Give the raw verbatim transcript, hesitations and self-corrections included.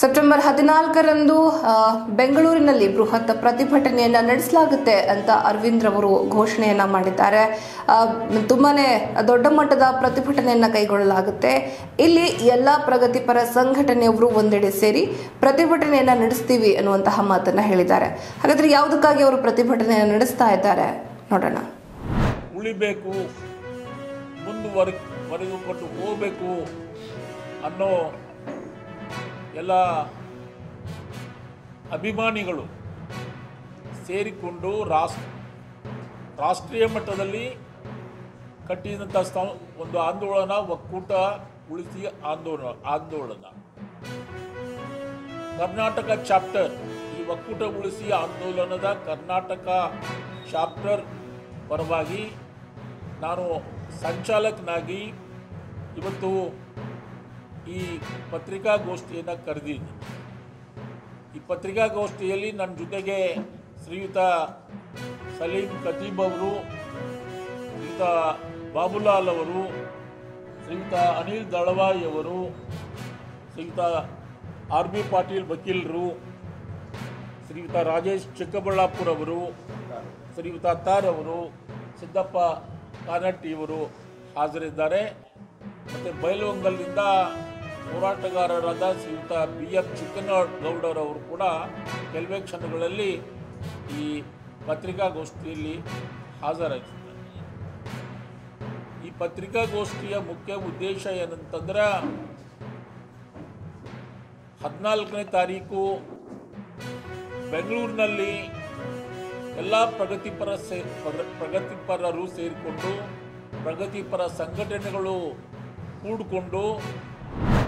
September ಹದಿನಾಲ್ಕರಂದು ಬೆಂಗಳೂರಿನಲ್ಲಿ ಬೃಹತ್ ಪ್ರತಿಭಟನೆಯನ್ನ ನಡೆಸಲಾಗುತ್ತೆ ಅಂತ ಅರವಿಂದ್ ರವರು ಘೋಷಣೆಯನ್ನ ಮಾಡಿದ್ದಾರೆ. ತುಂಬಾನೇ ದೊಡ್ಡ ಮಟ್ಟದ ಪ್ರತಿಭಟನೆಯನ್ನ ಕೈಗೊಳ್ಳಲಾಗುತ್ತೆ. ಇಲ್ಲಿ ಎಲ್ಲ ಪ್ರಗತಿಪರ ಸಂಘಟನೆಯವರು ಒಂದೆಡೆ ಸೇರಿ ಪ್ರತಿಭಟನೆಯನ್ನ ನಡೆಸ್ತೀವಿ ಅನ್ನುವಂತಹ ಮಾತನ್ನ ಹೇಳಿದ್ದಾರೆ. ಹಾಗಾದ್ರೆ ಯಾವುದಕ್ಕಾಗಿ ಅವರು ಪ್ರತಿಭಟನೆಯನ್ನ ನಡೆಸ್ತಾ ಇದ್ದಾರೆ ನೋಡೋಣ. ಉಳಿಬೇಕು, ಮುಂದುವರೆದುಕೊಂಡು ಹೋಗಬೇಕು ಅನ್ನೋ ಎಲ್ಲ ಅಭಿಮಾನಿಗಳು ಸೇರಿಕೊಂಡು ರಾಷ್ಟ್ರ ರಾಷ್ಟ್ರೀಯ ಮಟ್ಟದಲ್ಲಿ ಕಟ್ಟಿದಂಥ ಒಂದು ಆಂದೋಲನ ಒಕ್ಕೂಟ ಉಳಿಸಿ ಆಂದೋಲನ ಆಂದೋಲನ ಕರ್ನಾಟಕ ಚಾಪ್ಟರ್ ಈ ಒಕ್ಕೂಟ ಉಳಿಸಿ ಆಂದೋಲನದ ಕರ್ನಾಟಕ ಚಾಪ್ಟರ್ ಪರವಾಗಿ ನಾನು ಸಂಚಾಲಕನಾಗಿ ಇವತ್ತು ಈ ಪತ್ರಿಕಾಗೋಷ್ಠಿಯನ್ನು ಕರೆದಿದ್ದೀನಿ. ಈ ಪತ್ರಿಕಾಗೋಷ್ಠಿಯಲ್ಲಿ ನನ್ನ ಜೊತೆಗೆ ಶ್ರೀಯುತ ಸಲೀಂ ಖತೀಬ್ ಅವರು, ಶ್ರೀಯುತ ಬಾಬುಲಾಲ್ ಅವರು, ಶ್ರೀಯುತ ಅನಿಲ್ ದಳವಾಯಿ ಅವರು, ಶ್ರೀಯುತ ಆರ್ ಬಿ ಪಾಟೀಲ್ ವಕೀಲರು, ಶ್ರೀಯುತ ರಾಜೇಶ್ ಚಿಕ್ಕಬಳ್ಳಾಪುರ ಅವರು, ಶ್ರೀಯುತ ತಾರ್ ಅವರು, ಸಿದ್ದಪ್ಪ ಕಾನಟ್ಟಿ ಇವರು ಹಾಜರಿದ್ದಾರೆ. ಮತ್ತು ಬೈಲಹೊಂಗಲದಿಂದ ಹೋರಾಟಗಾರರಾದ ಶ್ರೀಯುತ ಬಿ ಎಫ್ ಚಿಕ್ಕನಗೌಡರವರು ಕೂಡ ಕೆಲವೇ ಕ್ಷಣಗಳಲ್ಲಿ ಈ ಪತ್ರಿಕಾಗೋಷ್ಠಿಯಲ್ಲಿ ಹಾಜರಾಗಿದ್ದಾರೆ. ಈ ಪತ್ರಿಕಾಗೋಷ್ಠಿಯ ಮುಖ್ಯ ಉದ್ದೇಶ ಏನಂತಂದ್ರೆ, ಹದಿನಾಲ್ಕನೇ ತಾರೀಕು ಬೆಂಗಳೂರಿನಲ್ಲಿ ಎಲ್ಲ ಪ್ರಗತಿಪರ ಸೇ ಪ್ರಗತಿಪರರು ಸೇರಿಕೊಂಡು ಪ್ರಗತಿಪರ ಸಂಘಟನೆಗಳು ಕೂಡಿಕೊಂಡು